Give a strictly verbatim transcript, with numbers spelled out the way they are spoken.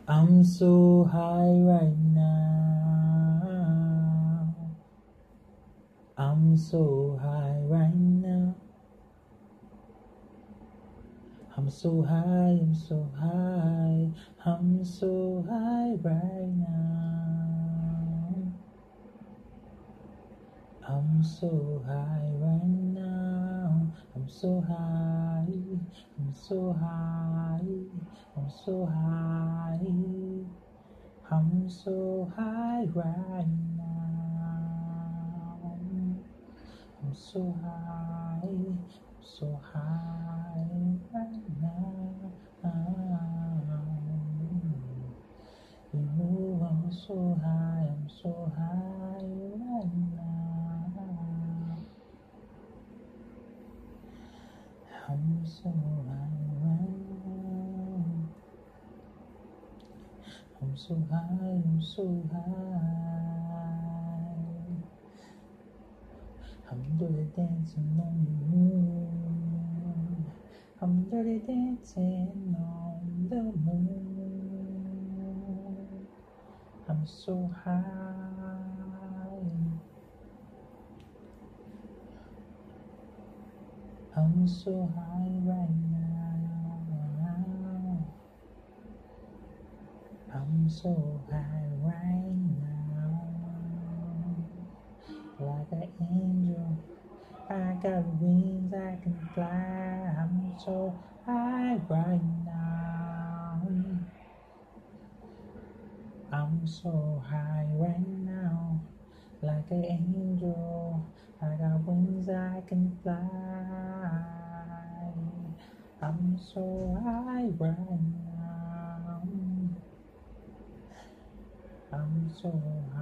I'm so high right now. I'm so high right now. I'm so high, I'm so high, I'm so high right now. I'm so high right now. I'm so high, I'm so high, I'm so high. I'm so high right now. I'm so high, I'm so high right now. You know I'm so high, I'm so high right now. I'm so high right now. I'm so high, I'm so high. I'm dirty dancing on the moon. I'm dirty dancing on the moon. I'm so high. I'm so high right now. I'm so high right now. Like an angel, I got wings, I can fly. I'm so high right now. I'm so high right now. Like an angel, I got wings, I can fly. I'm so high right now. I'm so high.